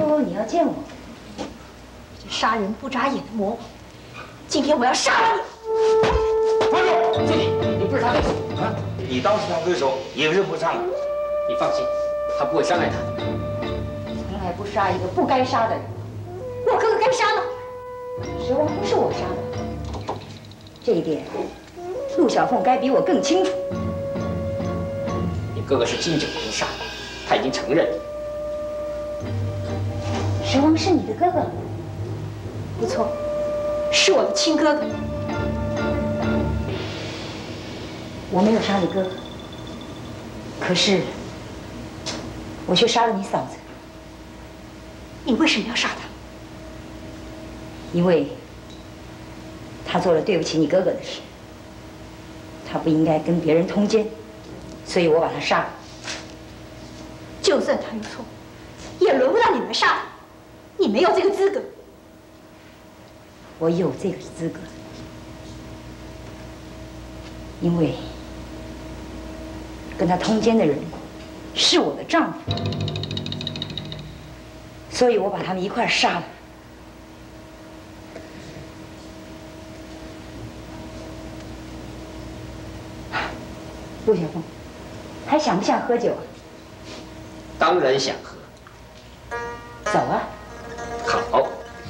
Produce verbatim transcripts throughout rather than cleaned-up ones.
说你要见我？ 这杀人不眨眼的魔王，今天我要杀了你！ 放手！经理，你不是他对手啊！你当是他对手也认不上了。你放心，他不会伤害他。 从来不杀一个不该杀的人。 我哥哥该杀吗？ 蛇王不是我杀的，这一点陆小凤该比我更清楚。 你哥哥是金九龄杀的，他已经承认了。 蛇王是你的哥哥？ 不错，是我的亲哥哥。 我没有杀你哥哥，可是我却杀了你嫂子。 你为什么要杀他？ 因为他做了对不起你哥哥的事，他不应该跟别人通奸，所以我把他杀了。 就算他有错，也轮不到你来杀他，你没有这个资格。 我有这个资格，因为跟他通奸的人是我的丈夫，所以我把他们一块杀了。陆小凤，还想不想喝酒啊？ 当然想喝。 走啊！ 好。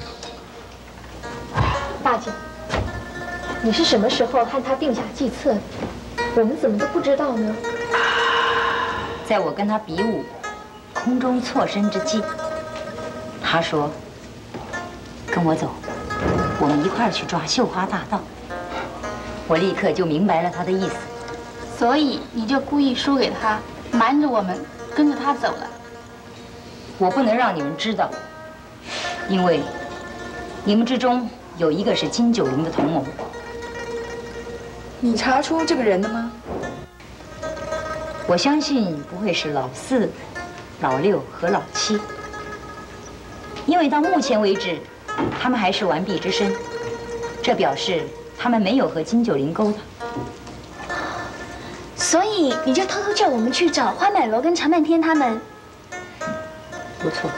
大姐，你是什么时候和他定下计策的？我们怎么都不知道呢？ 在我跟他比武空中错身之际，他说：“跟我走，我们一块儿去抓绣花大盗。”我立刻就明白了他的意思。 所以你就故意输给他，瞒着我们，跟着他走了。 我不能让你们知道，因为你们之中有一个是金九龄的同谋。 你查出这个人了吗？ 我相信不会是老四、老六和老七，因为到目前为止，他们还是完璧之身，这表示他们没有和金九龄勾当。 所以你就偷偷叫我们去找花满楼跟常半天他们。 不错。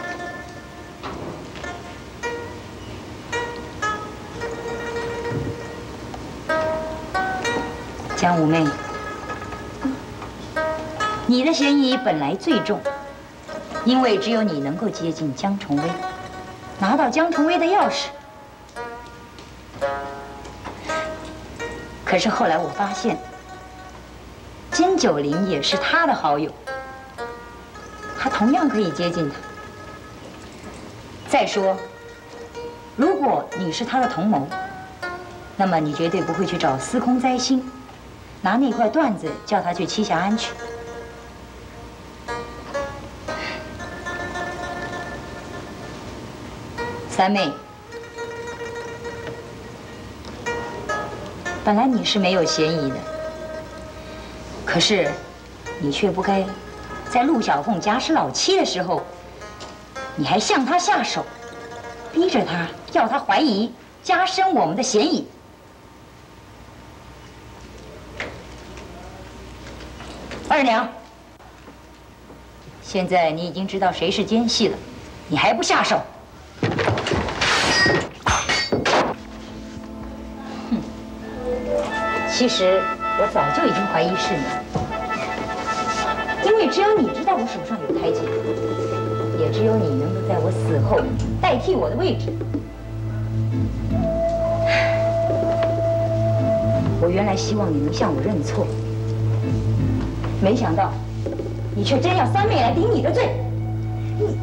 江五妹，你的嫌疑本来最重，因为只有你能够接近江崇威，拿到江崇威的钥匙。可是后来我发现，金九龄也是他的好友，他同样可以接近他。再说，如果你是他的同谋，那么你绝对不会去找司空摘星，拿那块段子叫他去栖霞庵去。三妹，本来你是没有嫌疑的，可是你却不该在陆小凤假使老七的时候，你还向他下手，逼着他要他怀疑，加深我们的嫌疑。二娘，现在你已经知道谁是奸细了，你还不下手？哼，其实我早就已经怀疑是你，因为只有你知道我手上有台阶，也只有你能够在我死后代替我的位置。我原来希望你能向我认错，没想到你却真要三妹来顶你的罪，你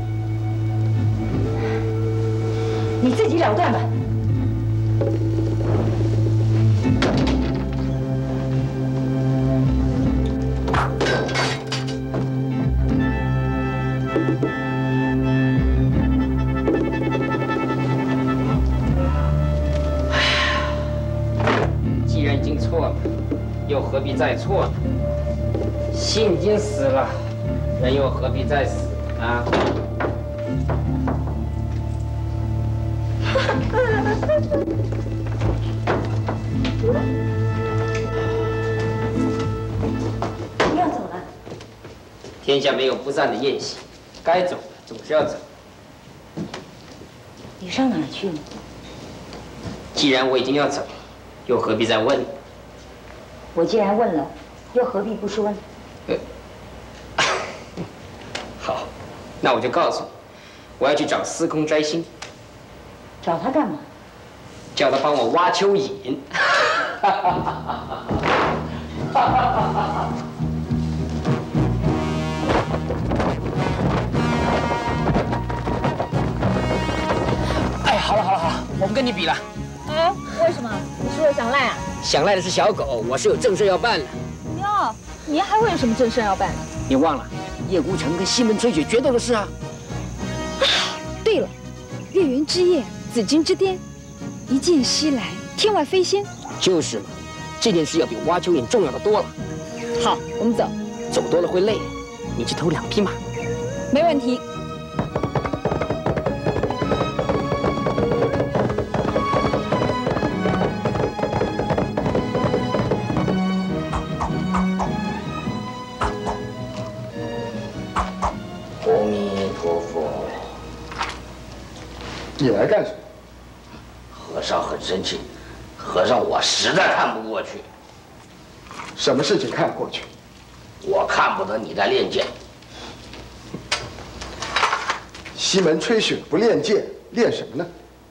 你自己了断吧。 既然已经错了，又何必再错呢？心已经死了，人又何必再死啊？ 不要走了。 天下没有不散的宴席，该走的总是要走。 你上哪儿去呢？ 既然我已经要走，又何必再问？ 我既然问了，又何必不说呢？ 呃，好，那我就告诉你，我要去找司空摘星。 找他干嘛？ 叫他帮我挖蚯蚓。哎，好了好了好了，我不跟你比了。 哎，为什么？你是不是想赖啊？ 想赖的是小狗，我是有正事要办了。 哟，你还会有什么正事要办？ 你忘了叶孤城跟西门吹雪决斗的事啊？ 对了，月圆之夜，紫金之巅，一剑西来，天外飞仙。 就是嘛，这件事要比挖蚯蚓重要的多了。 好，我们走。 走多了会累，你去偷两匹马。 没问题。 阿弥陀佛。 你来干什么？ 和尚很生气，和尚我实在看不过去。 什么事情看不过去？ 我看不得你在练剑。 西门吹雪不练剑，练什么呢？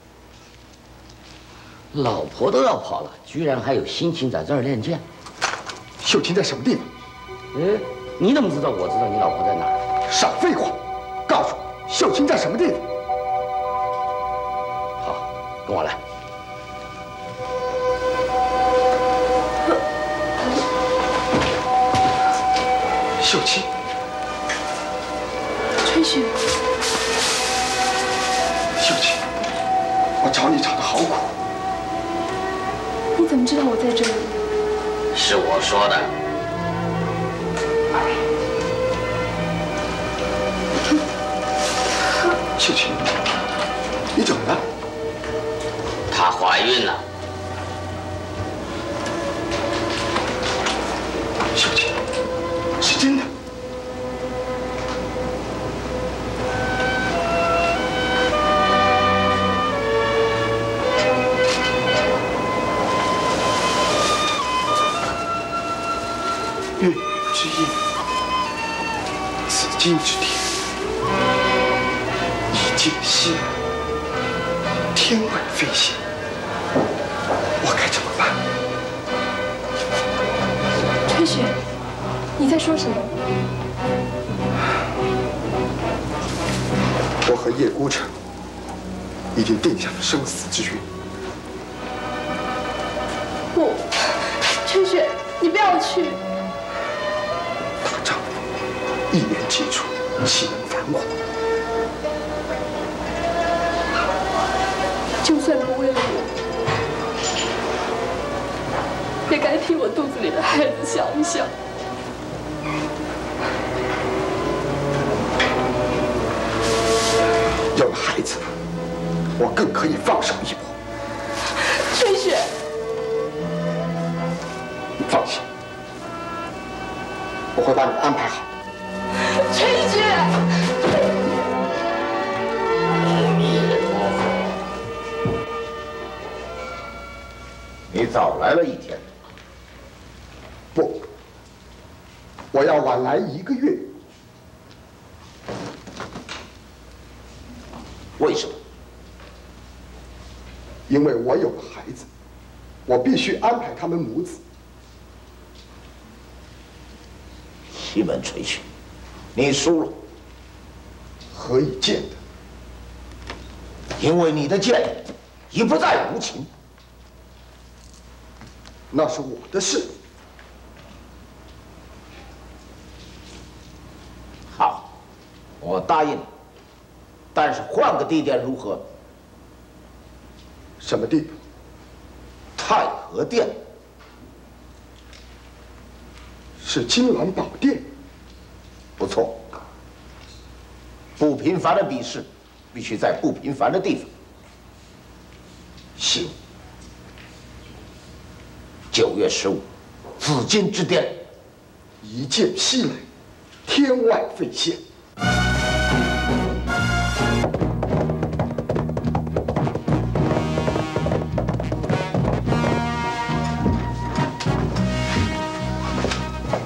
老婆都要跑了，居然还有心情在这儿练剑。 秀清在什么地方？ 哎，你怎么知道我知道你老婆在哪儿？ 少废话，告诉我秀清在什么地方？ 好，跟我来。 秀清， 吹雪， 秀清，我找你找得好苦。 你怎么知道我在这里？ 是我说的。 秀清，你怎么了？ 她怀孕了。 秀清，是真的。月圆之夜，紫金之巅，一剑西来，天外飞仙，我该怎么办？ 吹雪，你在说什么？ 我和叶孤城已经定下了生死之约。 不，吹雪，你不要去。 大丈夫一言既出，岂能反悔？ 就算不为了我，也该替我肚子里的孩子想一想。 有了孩子，我更可以放手一搏。 吹雪， 你放心，我会把你安排好。 吹雪。 阿弥陀佛。你早来了一天。 不，我要晚来一个月。 为什么？ 因为我有了孩子，我必须安排他们母子。 西门吹雪，你输了。 何以见得？ 因为你的剑已不再无情。 那是我的事。 好，我答应你。但是换个地点如何？ 什么地方？ 太和殿。 是金銮宝殿。 不错。不平凡的比试，必须在不平凡的地方。 行。 九月十五，紫金之巅， 一剑西来，天外飞仙。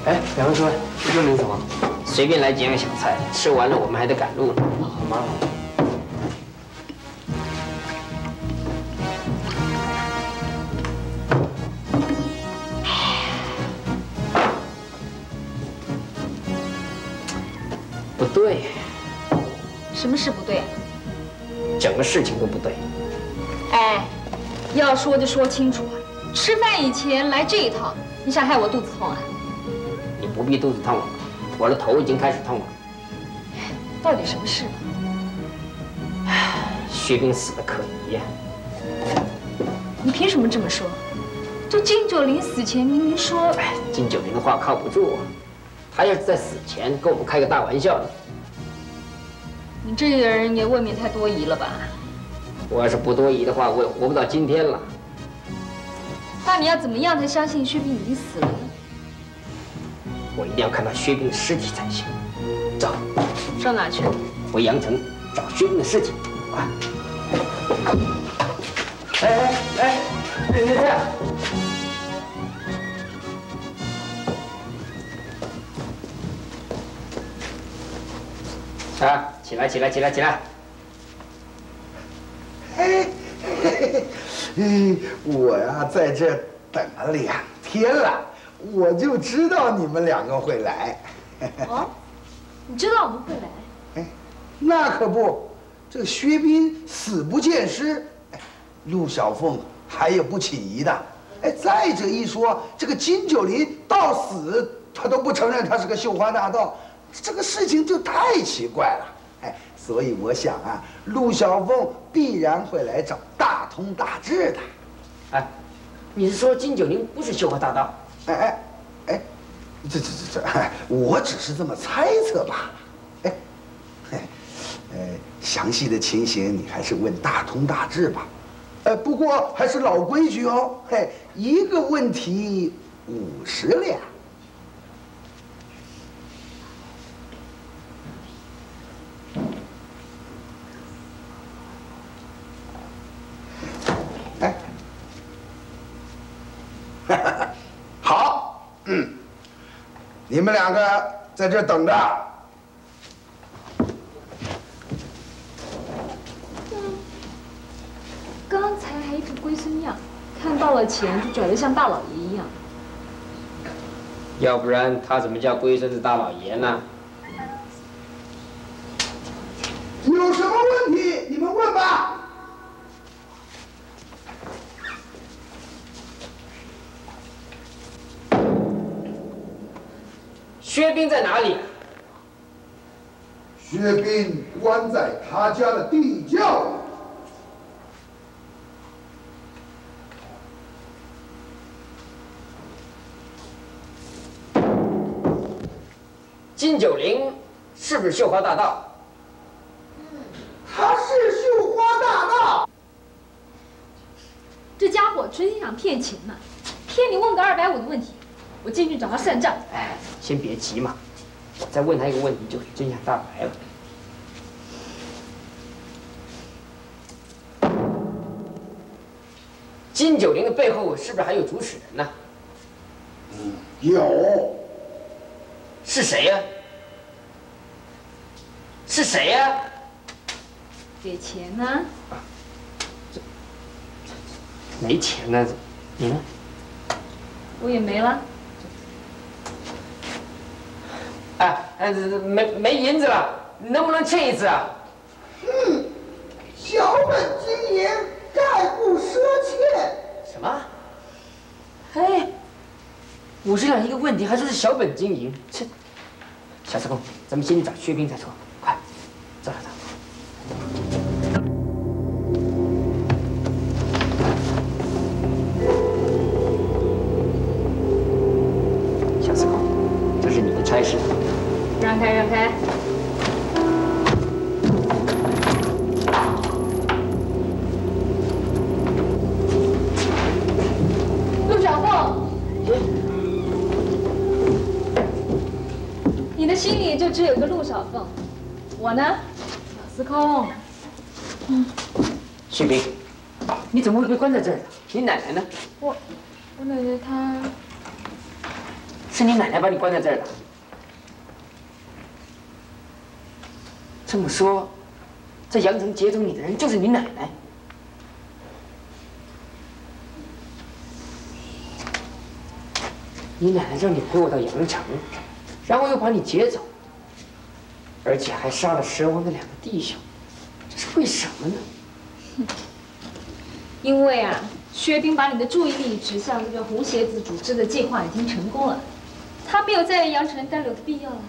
哎，两位诸位，又名什么？随便来几样小菜，吃完了我们还得赶路呢。好吗？不对。 什么事不对？ 整个事情都不对。 哎，要说就说清楚啊！吃饭以前来这一套，你想害我肚子痛啊？ 你不必肚子痛了，我的头已经开始痛了。 到底什么事？ 薛冰死的可疑呀！ 你凭什么这么说？这金九龄死前明明说…… 哎，金九龄的话靠不住啊！他要是在死前跟我们开个大玩笑呢？ 你这个人也未免太多疑了吧？ 我要是不多疑的话，我也活不到今天了。 那你要怎么样才相信薛冰已经死了呢？ 我一定要看到薛冰的尸体才行。走， 上哪去？ 回阳城找薛冰的尸体。快！哎哎哎，等一下！啊，起来起来起来起来！ 嘿，嘿嘿，我呀在这等了两天了，我就知道你们两个会来。 哦，你知道我们会来？ 哎，那可不，这个薛冰死不见尸，哎，陆小凤还有不起疑的。哎，再者一说，这个金九龄到死他都不承认他是个绣花大盗，这个事情就太奇怪了。哎，所以我想啊，陆小凤必然会来找大通大治的。 哎，你是说金九龄不是绣花大盗？ 哎哎哎，这这这这，哎，我只是这么猜测罢了。哎，嘿，呃，详细的情形你还是问大通大治吧。呃，不过还是老规矩哦，嘿，一个问题五十两。哎，好，嗯，你们两个在这等着。 刚才还一副龟孙样，看到了钱就拽得像大老爷一样。 要不然他怎么叫龟孙子大老爷呢？ 有什么问题你们问吧。 薛冰在哪里？ 薛冰关在他家的地窖里。 金九龄是不是绣花大盗？ 他是绣花大盗。 这家伙存心想骗钱呢，骗你问个二百五的问题，我进去找他算账。 哎，先别急嘛，我再问他一个问题，就真相大白了。金九龄的背后是不是还有主使人呢？ 嗯，有。 是谁呀？是谁呀？ 给钱呢？ 没钱呢，你呢？ 我也没了。 哎哎，没没银子了，能不能欠一次啊？ 嗯，小本经营，概不赊欠。 什么？哎，五十两一个问题，还说是小本经营，这小司空，咱们先去找薛冰再说，快，走了走。小司空，这是你的差事。 让开，让开。陆小凤，你的心里就只有一个陆小凤，我呢，小司空。 嗯，薛冰，你怎么会被关在这儿呢？你奶奶呢？ 我，我奶奶她。 是你奶奶把你关在这儿的。这么说，在阳城劫走你的人就是你奶奶。你奶奶让你陪我到阳城，然后又把你劫走，而且还杀了蛇王的两个弟兄，这是为什么呢？ 因为啊，薛冰把你的注意力指向这个红鞋子组织的计划已经成功了，他没有在阳城待留的必要了。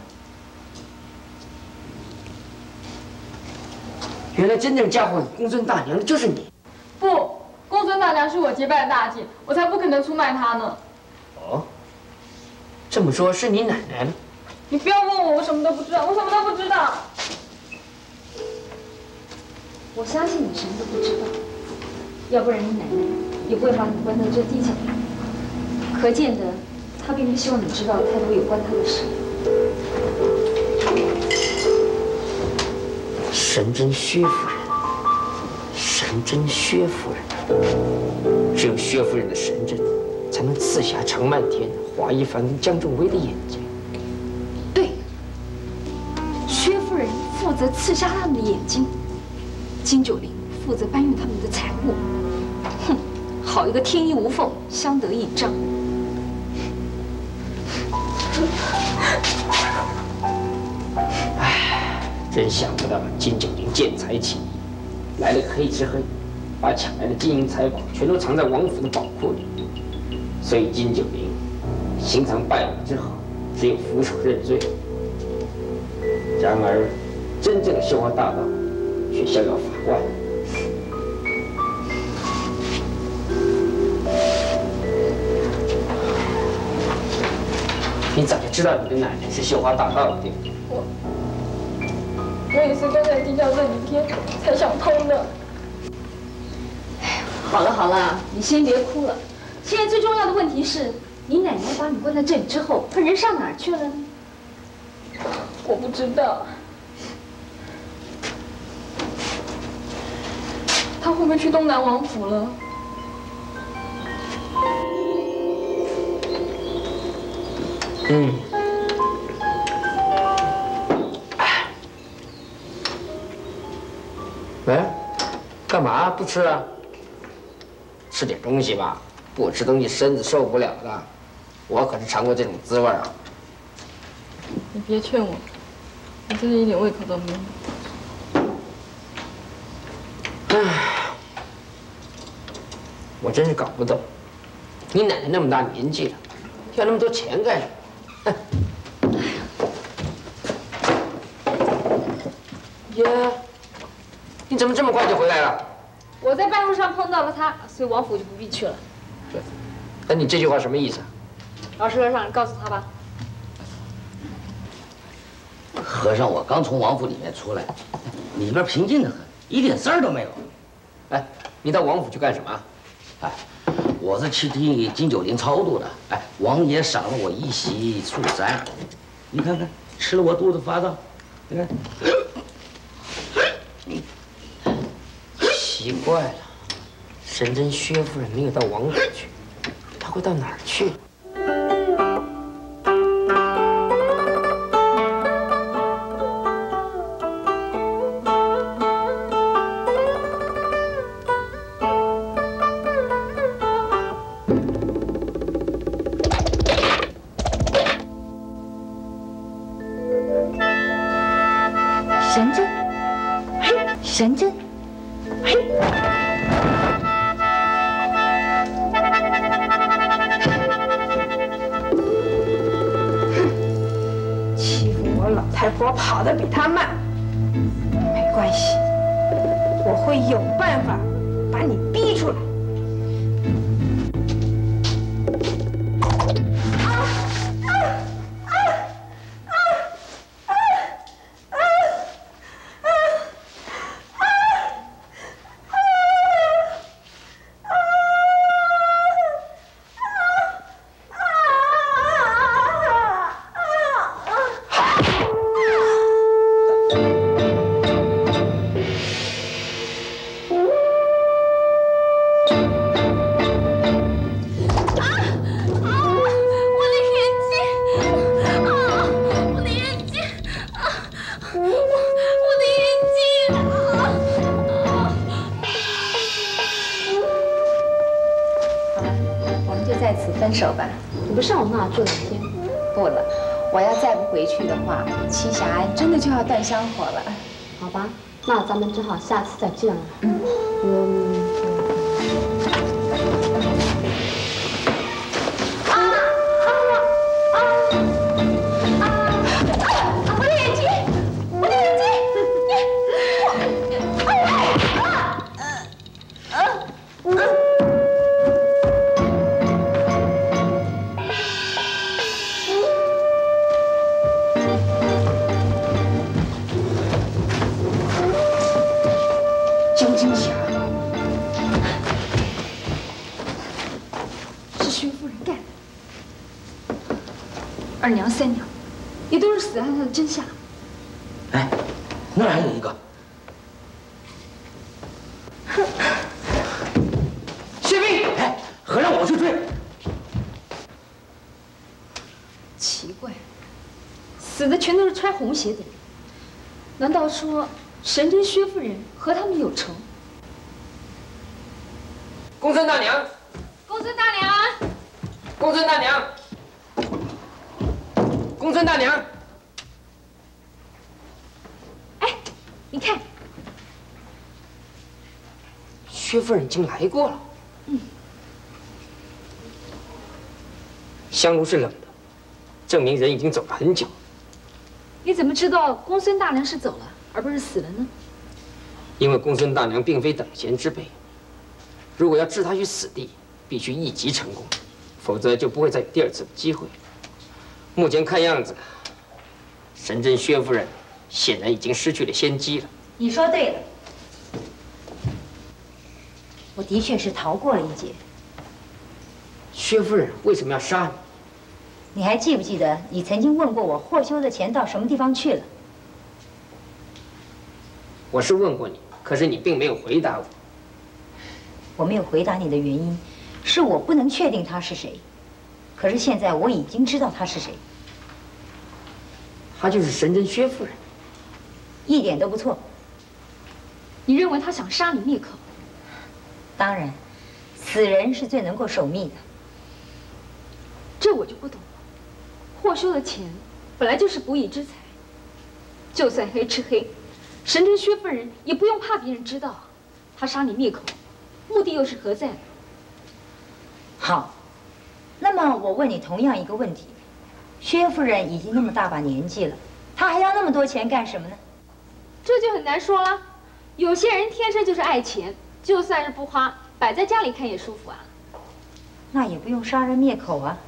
原来真正嫁祸给公孙大娘的就是你。 不，公孙大娘是我结拜的大姐，我才不可能出卖她呢。 哦，这么说，是你奶奶呢？ 你不要问我，我什么都不知道，我什么都不知道。 我相信你什么都不知道，要不然你奶奶也不会把你关到这地下来。可见得，她并不希望你知道太多有关她的事。 神针薛夫人，神针薛夫人，只有薛夫人的神针，才能刺瞎常漫天、华一凡跟江仲威的眼睛。 对，薛夫人负责刺瞎他们的眼睛，金九龄负责搬运他们的财物。哼，好一个天衣无缝，相得益彰。 真想不到金九龄见财起意，来了个黑吃黑，把抢来的金银财宝全都藏在王府的宝库里。所以金九龄行藏败露之后，只有俯首认罪。然而，真正的绣花大盗却逍遥法外。你早就知道你的奶奶是绣花大盗了，对不对？ 我。我也是跟在地下这几天才想通的。 好了好了，你先别哭了。现在最重要的问题是，你奶奶把你关在这里之后，她人上哪儿去了呢？ 我不知道。她会不会去东南王府了？ 嗯。喂，干嘛不吃啊？吃点东西吧，不吃东西身子受不了的。我可是尝过这种滋味啊。 你别劝我，我真的一点胃口都没有。 唉，我真是搞不懂，你奶奶那么大年纪了，要那么多钱干什么？耶！你怎么这么快就回来了？ 我在半路上碰到了他，所以王府就不必去了。 对，那你这句话什么意思？ 老实和尚，告诉他吧。 和尚，我刚从王府里面出来，里边平静得很，一点事儿都没有。 哎，你到王府去干什么？ 哎，我是去替金九龄超度的。哎，王爷赏了我一席素斋，你看看，吃了我肚子发胀，你看。 奇怪了，神针薛夫人没有到王府去，她会到哪儿去？ 神针，嘿，神针。嘿， 欺负我老太婆跑得比她慢，没关系，我会有办法把你逼出来。 不上我那儿住两天？ 不了，我要再不回去的话，栖霞真的就要断香火了。 好吧，那咱们只好下次再见了。嗯嗯。 二娘、三娘，也都是死在他的针下。 哎，那儿还有一个。薛冰，哎，可让我去追。 奇怪，死的全都是穿红鞋的人，难道说神针薛夫人和他们有仇？ 公孙大娘， 公孙大娘， 公孙大娘。 公孙大娘， 哎，你看， 薛夫人已经来过了。嗯，香炉是冷的，证明人已经走了很久。 你怎么知道公孙大娘是走了，而不是死了呢？ 因为公孙大娘并非等闲之辈，如果要置她于死地，必须一击成功，否则就不会再有第二次的机会。 目前看样子，神针薛夫人显然已经失去了先机了。 你说对了，我的确是逃过了一劫。 薛夫人为什么要杀你？ 你还记不记得你曾经问过我霍修的钱到什么地方去了？ 我是问过你，可是你并没有回答我。 我没有回答你的原因，是我不能确定他是谁。可是现在我已经知道他是谁。 她就是神针薛夫人， 一点都不错。 你认为他想杀你灭口？ 当然，死人是最能够守密的。 这我就不懂了。霍修的钱本来就是不义之财，就算黑吃黑，神针薛夫人也不用怕别人知道他杀你灭口，目的又是何在？ 好，那么我问你同样一个问题。 薛夫人已经那么大把年纪了，她还要那么多钱干什么呢？ 这就很难说了。有些人天生就是爱钱，就算是不花，摆在家里看也舒服啊。 那也不用杀人灭口啊。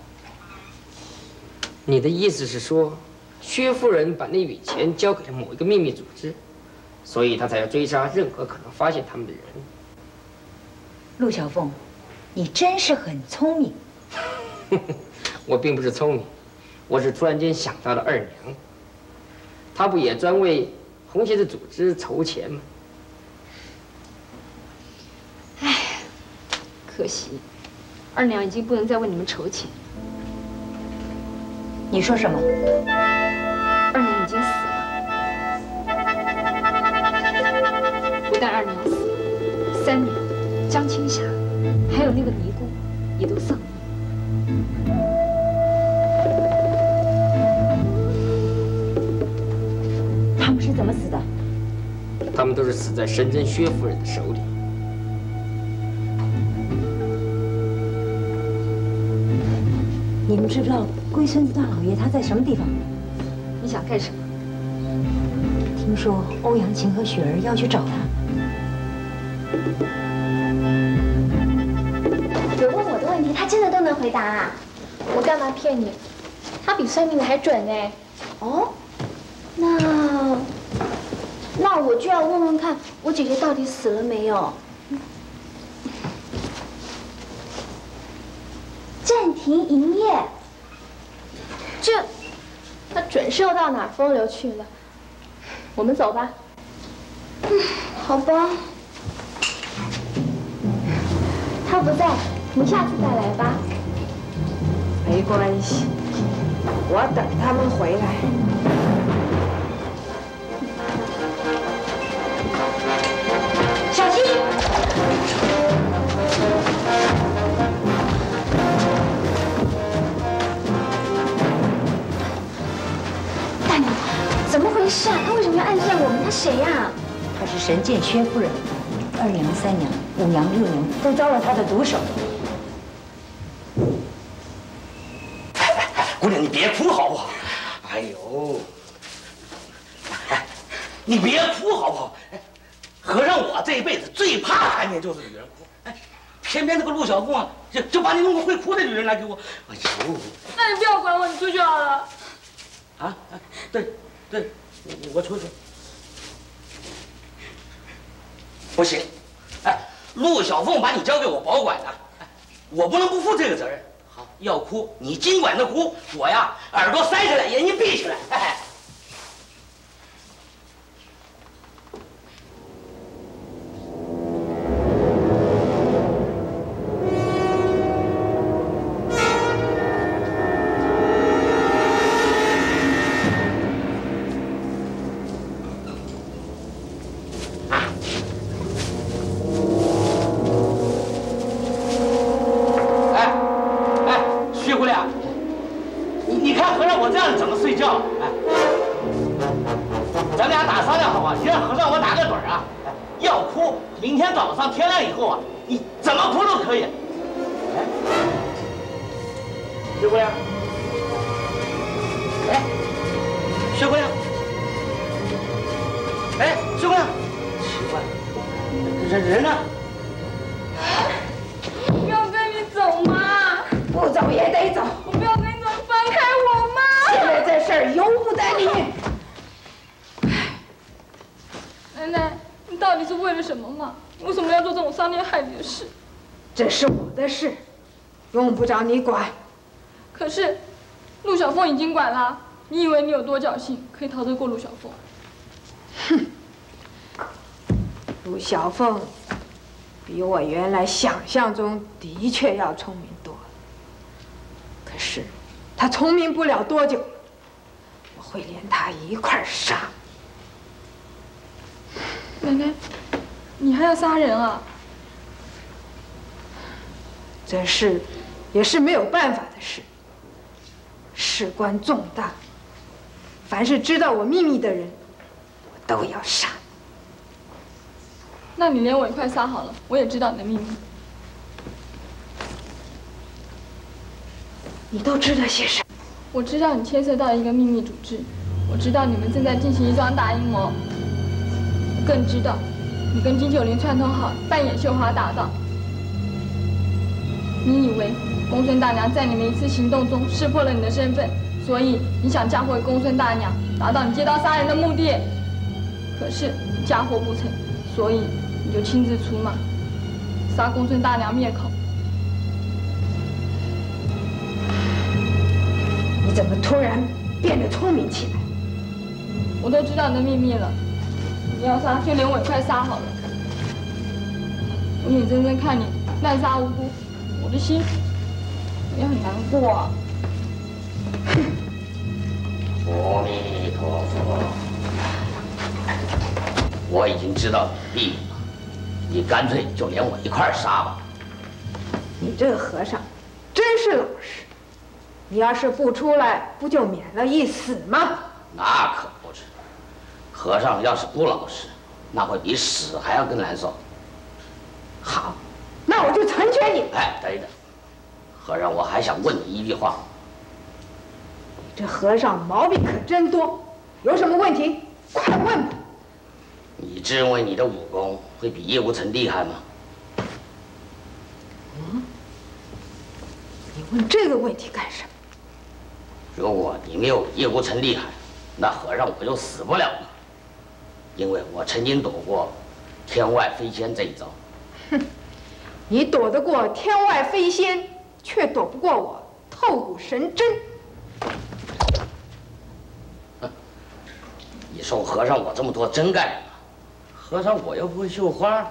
你的意思是说，薛夫人把那笔钱交给了某一个秘密组织，所以她才要追杀任何可能发现他们的人？ 陆小凤，你真是很聪明。 我并不是聪明。 我是突然间想到了二娘，她不也专为红鞋的组织筹钱吗？ 唉，可惜，二娘已经不能再为你们筹钱。 你说什么？ 二娘已经死了，不但二娘死了，三娘、江青霞，还有那个尼姑，也都丧命。 他们是怎么死的？ 他们都是死在神针薛夫人的手里。 你们知不知道龟孙子大老爷他在什么地方？ 你想干什么？ 听说欧阳晴和雪儿要去找他。 我问我的问题，他真的都能回答啊？我干嘛骗你？他比算命的还准呢。哦。 那那我就要问问看，我姐姐到底死了没有？暂停营业。这，她准是又到哪儿风流去了。我们走吧。嗯，好吧。她不在，你下次再来吧。 没关系，我等他们回来。 小心！ 是啊，他为什么要暗算我们？他谁呀？ 她是神剑薛夫人，二娘、三娘、五娘、六娘都遭了她的毒手。 姑娘，你别哭好不好？哎呦，哎，你别哭好不好？哎，和尚我这一辈子最怕看见就是女人哭。哎，偏偏这个陆小凤啊，就就把你弄个会哭的女人来给我。哎呦， 那你不要管我，你出去好了。 啊，对，对，我出去。不行，哎，陆小凤把你交给我保管了，哎，我不能不负这个责任。好，要哭你尽管的哭，我呀耳朵塞起来，眼睛闭起来。哎。 这是我的事，用不着你管。 可是，陆小凤已经管了。你以为你有多侥幸，可以逃得过陆小凤？ 哼！陆小凤比我原来想象中的确要聪明多了。可是，她聪明不了多久，我会连她一块儿杀。 奶奶，你还要杀人啊？ 这事也是没有办法的事，事关重大，凡是知道我秘密的人，我都要杀。 那你连我一块杀好了，我也知道你的秘密。 你都知道些什么？ 我知道你牵涉到一个秘密组织，我知道你们正在进行一桩大阴谋，我更知道你跟金九龄串通好，扮演绣花大盗。你以为公孙大娘在你们一次行动中识破了你的身份，所以你想嫁祸给公孙大娘，达到你借刀杀人的目的。可是你嫁祸不成，所以你就亲自出马，杀公孙大娘灭口。 你怎么突然变得聪明起来？ 我都知道你的秘密了，你要杀就连我一块杀好了。我眼睁睁看你滥杀无辜。我的心也很难过啊！ 阿弥陀佛，我已经知道你的秘密了，你干脆就连我一块儿杀吧。 你这个和尚真是老实，你要是不出来，不就免了一死吗？ 那可不是，和尚要是不老实，那会比死还要更难受。 好。那我就成全你。 哎，等等，和尚，我还想问你一句话。 你这和尚毛病可真多，有什么问题快问吧。 你自认为你的武功会比叶无尘厉害吗？ 嗯？你问这个问题干什么？ 如果你没有叶无尘厉害，那和尚我就死不了了，因为我曾经躲过天外飞仙这一招。 哼。你躲得过天外飞仙，却躲不过我透骨神针。 你收和尚我这么多针干什么？和尚我又不会绣花。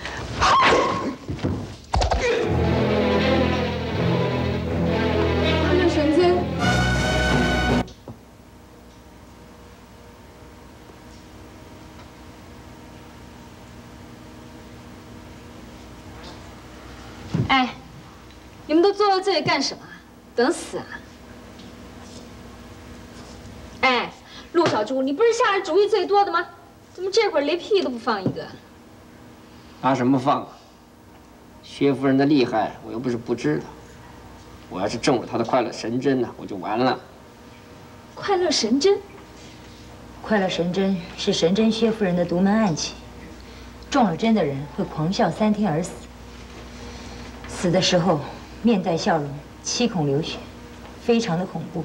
他的神针。 哎，你们都坐到这里干什么？等死啊！哎， 陆小珠，你不是下来主意最多的吗？怎么这会儿连屁都不放一个？ 拿什么放啊？薛夫人的厉害，我又不是不知道。我要是中了她的快乐神针呢，我就完了。 快乐神针？ 快乐神针是神针薛夫人的独门暗器，中了针的人会狂笑三天而死，死的时候面带笑容，七孔流血，非常的恐怖。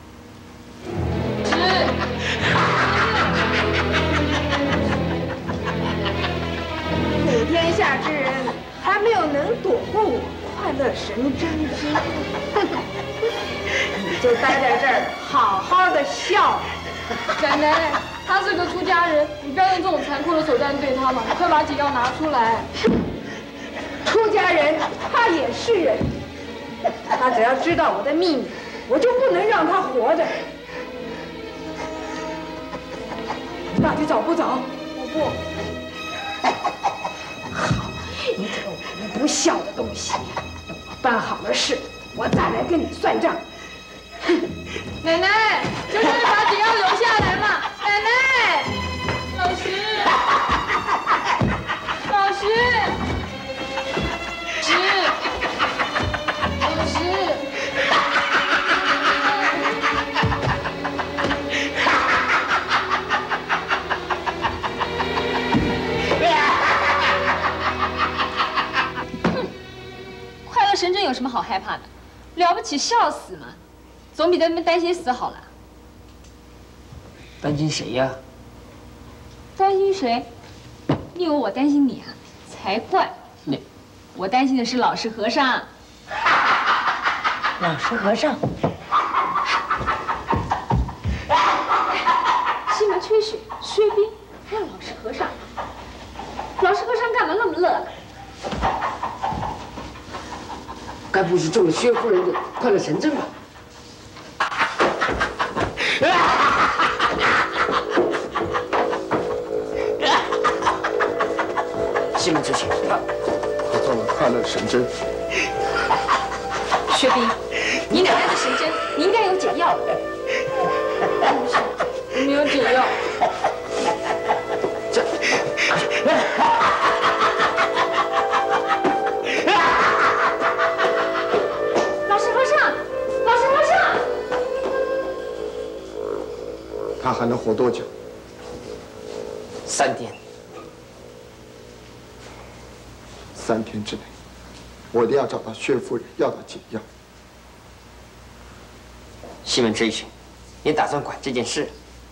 普天下之人还没有能躲过我快乐神针的，你就待在这儿好好的笑。 奶奶，他是个出家人，你不要用这种残酷的手段对他嘛！你快把解药拿出来。 出家人他也是人，他只要知道我的秘密，我就不能让他活着。到底走不走？ 我不。 好，你这个无不孝的东西！等我办好了事，我再来跟你算账。 奶奶，求求你把解药留下来嘛！奶奶，老师，老师，师，老师。 哼，快乐神针有什么好害怕的？了不起，笑死嘛！总比在那边担心死好了。 担心谁呀？ 担心谁？你以为我担心你啊？才怪！ 你， 我担心的是老实和尚。 老实和尚。 西门吹雪、薛冰，还有老实和尚。老实和尚干嘛那么乐？ 该不是中了薛夫人的快乐神针吧？西门之前，他他中了快乐神针。 薛冰，你奶奶的神针，你应该有解药的。 我没有解药。 这。 老实和尚，老实和尚。 他还能活多久？ 三天。 三天之内，我一定要找到薛夫人，要到解药。 西门追寻，你打算管这件事？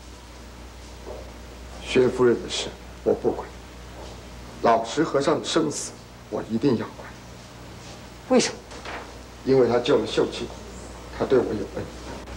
薛夫人的事我不管，老实和尚的生死我一定要管。 为什么？ 因为他救了秀清，他对我有恩。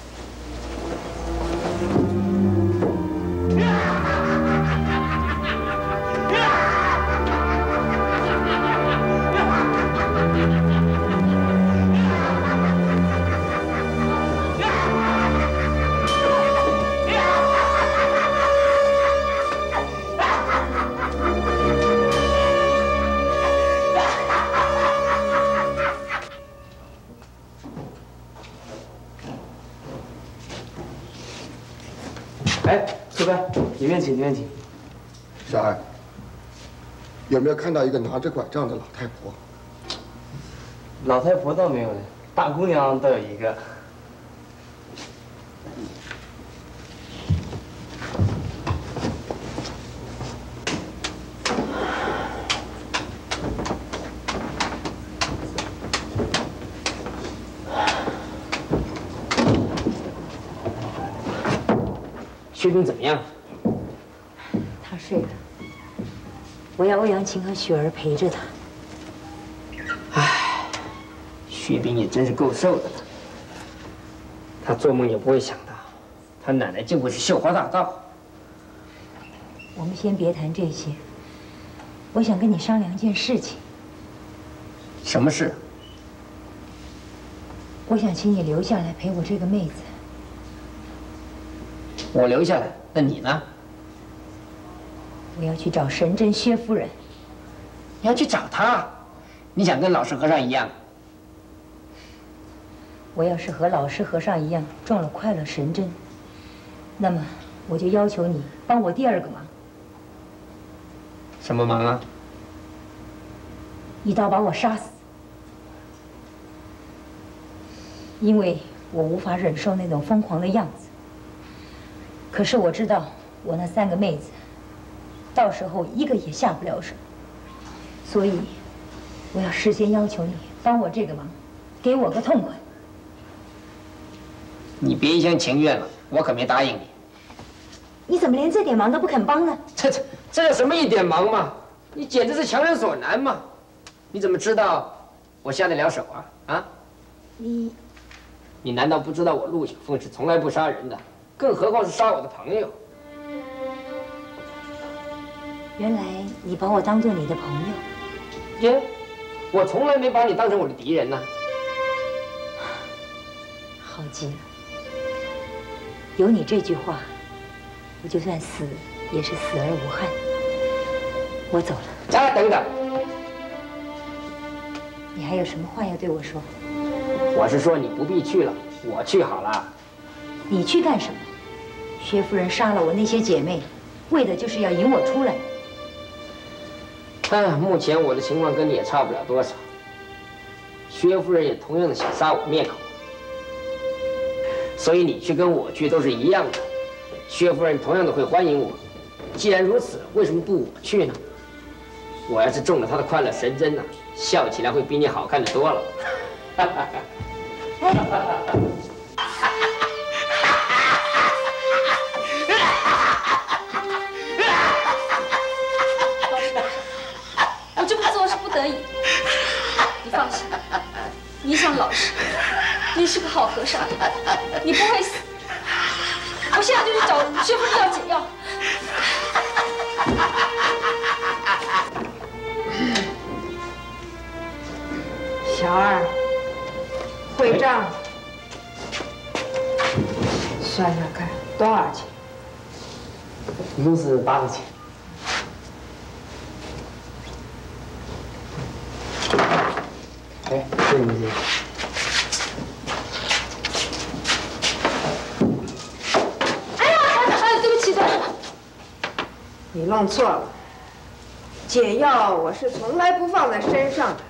哎，苏班，里面请，里面请。 小艾，有没有看到一个拿着拐杖的老太婆？ 老太婆倒没有了，大姑娘倒有一个。 薛冰怎么样？ 他睡了。我要欧阳晴和雪儿陪着他。 唉，薛冰也真是够瘦的了。他做梦也不会想到，他奶奶竟会是绣花大盗。 我们先别谈这些，我想跟你商量一件事情。 什么事？ 我想请你留下来陪我这个妹子。 我留下来，那你呢？ 我要去找神针薛夫人。 你要去找她？你想跟老实和尚一样？ 我要是和老实和尚一样中了快乐神针，那么我就要求你帮我第二个忙。 什么忙啊？ 一刀把我杀死，因为我无法忍受那种疯狂的样子。可是我知道，我那三个妹子，到时候一个也下不了手，所以我要事先要求你帮我这个忙，给我个痛快。 你别一厢情愿了，我可没答应你。 你怎么连这点忙都不肯帮呢？ 这这这有什么一点忙嘛？你简直是强人所难嘛！你怎么知道我下得了手啊？啊？ 你你难道不知道我陆小凤是从来不杀人的，更何况是杀我的朋友？ 原来你把我当做你的朋友。 耶，我从来没把你当成我的敌人呢。 好极了，有你这句话，我就算死也是死而无憾。我走了。 啊，等等， 你还有什么话要对我说？ 我是说你不必去了，我去好了。 你去干什么？薛夫人杀了我那些姐妹，为的就是要引我出来。 哎，目前我的情况跟你也差不了多少。薛夫人也同样的想杀我灭口，所以你去跟我去都是一样的。薛夫人同样的会欢迎我。既然如此，为什么不我去呢？我要是中了她的快乐神针呢、啊，笑起来会比你好看的多了。 我这么做是不得已。你放心，你一向老实，你是个好和尚，你不会死。我现在就去找薛夫人要解药。 小二，会账，算算看多少钱？ 一共是八个钱。哎，这你这。 哎呀，哎，对不起，对不起，你弄错了。解药我是从来不放在身上的。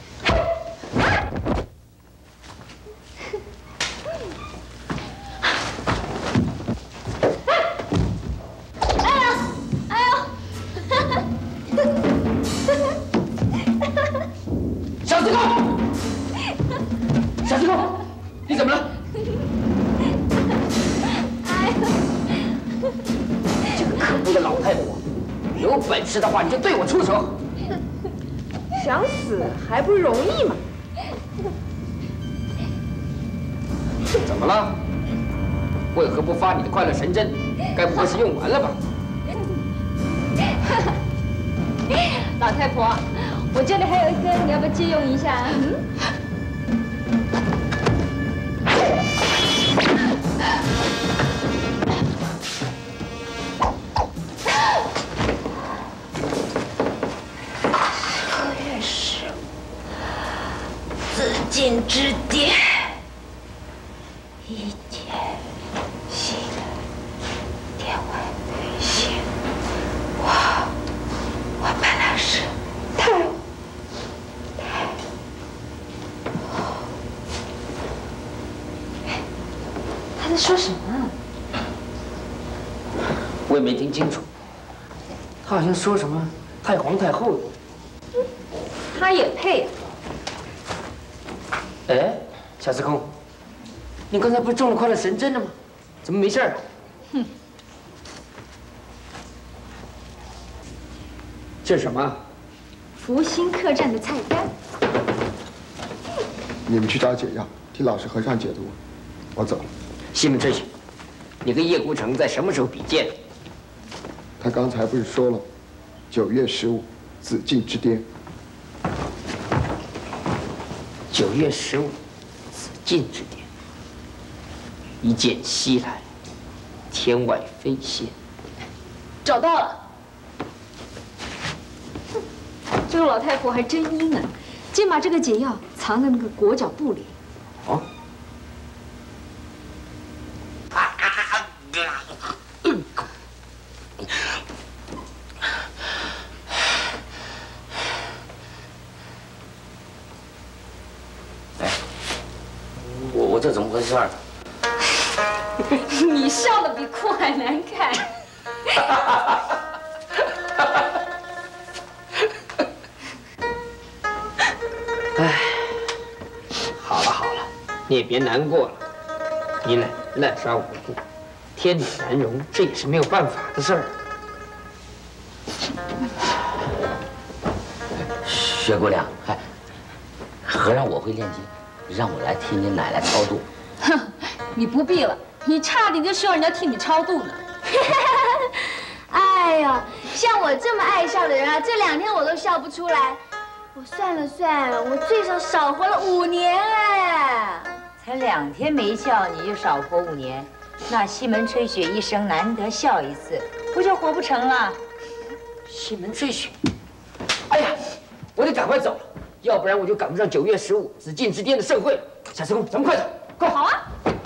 小司空，小司空，你怎么了？ 哎呀， 这个可恶的老太婆，有本事的话你就对我出手。 想死还不容易吗？ 怎么了？为何不发你的快乐神针？该不会是用完了吧？ 老太婆，我这里还有一根，你要不要借用一下？嗯。 十月十五，紫禁之巅，一剑西的天外飞仙。我我本来是太太，他在说什么？ 我也没听清楚，他好像说什么太皇太后的。 他也配啊？ 哎，小司空，你刚才不是中了快乐神针了吗？怎么没事啊？ 哼， 这是什么？ 福星客栈的菜单。 你们去找解药，替老师和尚解毒。我走了。 西门春雪，你跟叶孤城在什么时候比剑？ 他刚才不是说了，九月十五，紫禁之巅。 九月十五，紫禁之巅。一剑西来，天外飞仙。 找到了。这个老太婆还真阴呢，竟把这个解药藏在那个裹脚布里。 哦。 事儿？ 你笑的比哭还难看。 哎，好了好了，你也别难过了。你奶奶滥杀无辜，天理难容，这也是没有办法的事儿。 薛姑娘，哎，和尚我会炼金，让我来替你奶奶超度。 哼，你不必了，你差点就需要人家替你超度呢。 哎呦，像我这么爱笑的人啊，这两天我都笑不出来。我算了算，我最少少活了五年哎。 才两天没笑，你就少活五年？那西门吹雪一生难得笑一次，不就活不成了？ 西门吹雪，哎呀，我得赶快走了，要不然我就赶不上九月十五紫禁之巅的盛会了。小司空，咱们快走，快！ 好啊。